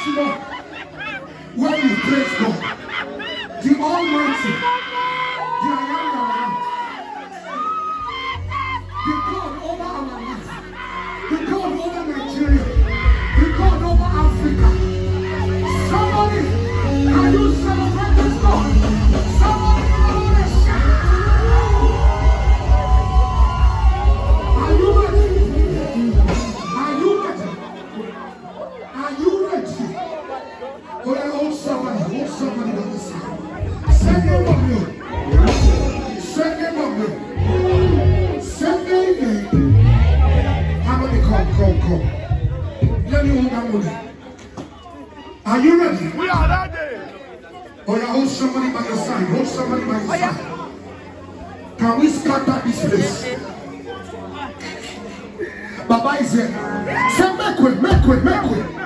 When you praise God, the Almighty, the I am that I am, the God over our life, the God over Nigeria, the God over Africa. Somebody, can you celebrate this God? Somebody, are you ready? Are you ready? Are you ready? Oh, I hold somebody by the side. Send him up here. Send him up here. Send him in. How many come? Let me hold that money. Are you ready? We are ready. Oh, yeah, hold somebody by your side. Hold somebody by your side. Can we scatter this place? Baba is here. Say, make way.